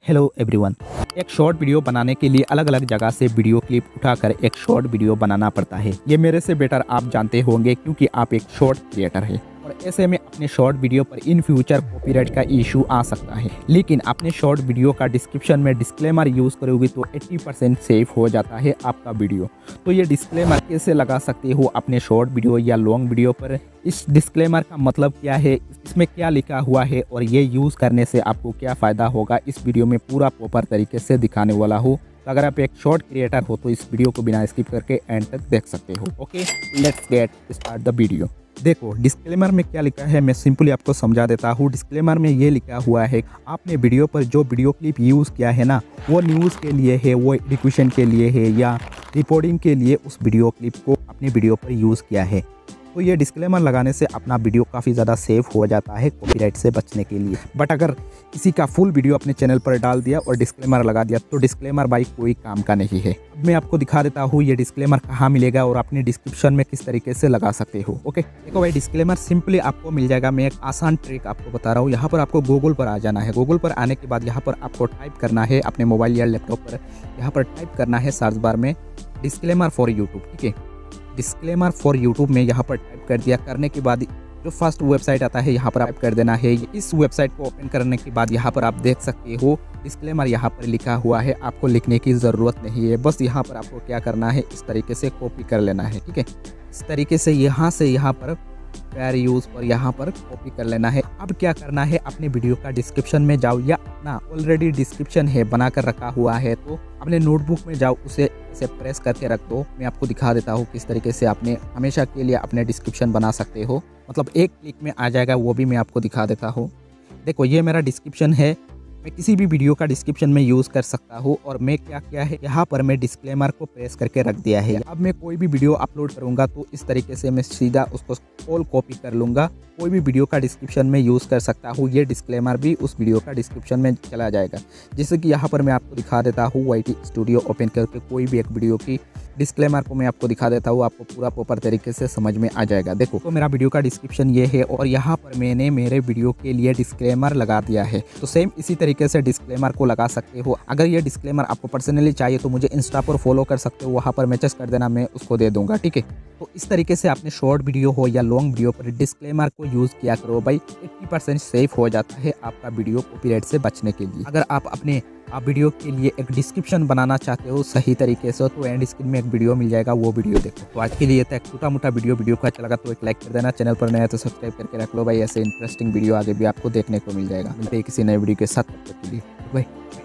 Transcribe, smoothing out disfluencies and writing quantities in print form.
Hello everyone. एक short video बनाने के लिए अलग अलग जगह से वीडियो क्लिप उठाकर एक शॉर्ट वीडियो बनाना पड़ता है। ये मेरे से बेटर आप जानते होंगे क्योंकि आप एक शॉर्ट क्रिएटर है और ऐसे में अपने शॉर्ट वीडियो पर इन फ्यूचर कॉपीराइट का इशू आ सकता है। लेकिन अपने शॉर्ट वीडियो का डिस्क्रिप्शन में डिस्क्लेमर यूज़ करोगे तो 80% सेफ हो जाता है आपका वीडियो। तो ये डिस्क्लेमर कैसे लगा सकते हो अपने शॉर्ट वीडियो या लॉन्ग वीडियो पर, इस डिस्क्लेमर का मतलब क्या है, इसमें क्या लिखा हुआ है और ये यूज़ करने से आपको क्या फ़ायदा होगा, इस वीडियो में पूरा प्रॉपर तरीके से दिखाने वाला हूँ। तो अगर आप एक शॉर्ट क्रिएटर हो तो इस वीडियो को बिना स्किप करके एंड तक देख सकते हो। Okay, let's get start the video. देखो डिस्क्लेमर में क्या लिखा है, मैं सिंपली आपको समझा देता हूँ। डिस्क्लेमर में ये लिखा हुआ है, आपने वीडियो पर जो वीडियो क्लिप यूज़ किया है ना, वो न्यूज़ के लिए है, वो एडिक्यूशन के लिए है या रिपोर्टिंग के लिए उस वीडियो क्लिप को अपने वीडियो पर यूज़ किया है। तो ये डिस्क्लेमर लगाने से अपना वीडियो काफ़ी ज़्यादा सेफ हो जाता है कॉपीराइट से बचने के लिए। बट अगर किसी का फुल वीडियो अपने चैनल पर डाल दिया और डिस्क्लेमर लगा दिया तो डिस्क्लेमर भाई कोई काम का नहीं है। अब मैं आपको दिखा देता हूँ ये डिस्क्लेमर कहाँ मिलेगा और अपने डिस्क्रिप्शन में किस तरीके से लगा सकते हो। ओके, देखो भाई डिस्क्लेमर सिंपली आपको मिल जाएगा। मैं एक आसान ट्रिक आपको बता रहा हूँ। यहाँ पर आपको गूगल पर आ जाना है। गूगल पर आने के बाद यहाँ पर आपको टाइप करना है अपने मोबाइल या लैपटॉप पर, यहाँ पर टाइप करना है सर्च बार में डिस्क्लेमर फॉर यूट्यूब। ठीक है, डिस्क्लेमर फॉर यूट्यूब में यहाँ पर टाइप कर दिया। करने के बाद जो फर्स्ट वेबसाइट आता है यहाँ पर टाइप कर देना है। इस वेबसाइट को ओपन करने के बाद यहाँ पर आप देख सकते हो डिस्क्लेमर यहाँ पर लिखा हुआ है। आपको लिखने की ज़रूरत नहीं है, बस यहाँ पर आपको क्या करना है, इस तरीके से कॉपी कर लेना है। ठीक है, इस तरीके से यहाँ से यहाँ पर फेयर यूज़ पर यहाँ पर कॉपी कर लेना है। अब क्या करना है, अपने वीडियो का डिस्क्रिप्शन में जाओ या अपना ऑलरेडी डिस्क्रिप्शन है बना कर रखा हुआ है तो अपने नोटबुक में जाओ, उसे ऐसे प्रेस करके रख दो। मैं आपको दिखा देता हूँ किस तरीके से आपने हमेशा के लिए अपने डिस्क्रिप्शन बना सकते हो, मतलब एक क्लिक में आ जाएगा, वो भी मैं आपको दिखा देता हूँ। देखो ये मेरा डिस्क्रिप्शन है, मैं किसी भी वीडियो का डिस्क्रिप्शन में यूज़ कर सकता हूँ। और मैं क्या किया है, यहाँ पर मैं डिस्क्लेमर को प्रेस करके रख दिया है। अब मैं कोई भी वीडियो अपलोड करूँगा तो इस तरीके से मैं सीधा उसको ऑल कॉपी कर लूँगा। कोई भी वीडियो का डिस्क्रिप्शन में यूज़ कर सकता हूँ, ये डिस्क्लेमर भी उस वीडियो का डिस्क्रिप्शन में चला जाएगा। जैसे कि यहाँ पर मैं आपको दिखा देता हूँ YT स्टूडियो ओपन करके कोई भी एक वीडियो की डिस्क्लेमर को मैं आपको दिखा देता हूँ, आपको पूरा प्रॉपर तरीके से समझ में आ जाएगा। देखो तो मेरा वीडियो का डिस्क्रिप्शन ये है और यहाँ पर मैंने मेरे वीडियो के लिए डिस्क्लेमर लगा दिया है। तो सेम इसी तरीके से डिस्क्लेमर को लगा सकते हो। अगर ये डिस्क्लेमर आपको पर्सनली चाहिए तो मुझे इंस्टा पर फॉलो कर सकते हो, वहाँ पर मैसेज कर देना, मैं उसको दे दूंगा। ठीक है, तो इस तरीके से आपने शॉर्ट वीडियो हो या लॉन्ग वीडियो पर डिस्क्लेमर को यूज़ किया करो भाई। 80% सेफ हो जाता है आपका वीडियो कॉपीराइट से बचने के लिए। अगर आप अपने वीडियो के लिए एक डिस्क्रिप्शन बनाना चाहते हो सही तरीके से तो एंड स्क्रीन में एक वीडियो मिल जाएगा, वो वीडियो देखो। तो आज के लिए तो एक छोटा मोटा वीडियो को अच्छा लगा तो एक लाइक कर देना। चैनल पर नया तो सब्सक्राइब करके रख लो भाई, ऐसे इंटरेस्टिंग वीडियो आगे भी आपको देखने को मिल जाएगा। मिलते हैं किसी नए वीडियो के साथ, तब तक के लिए बाय।